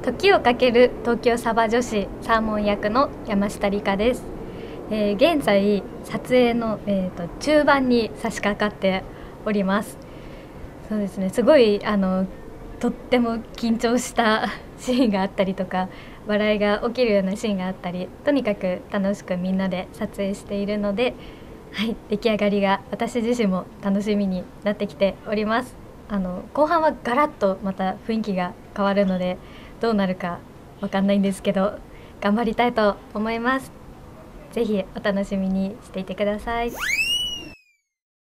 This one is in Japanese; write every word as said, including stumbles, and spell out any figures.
時をかける東京サバ女子サーモン役の山下理香です。えー、現在撮影の、えーと、中盤に差し掛かっております。そうですね、すごいあのとっても緊張したシーンがあったりとか、笑いが起きるようなシーンがあったり、とにかく楽しくみんなで撮影しているので、はい、出来上がりが私自身も楽しみになってきております。あの後半はガラッとまた雰囲気が変わるので、どうなるかわかんないんですけど、頑張りたいと思います。ぜひお楽しみにしていてください。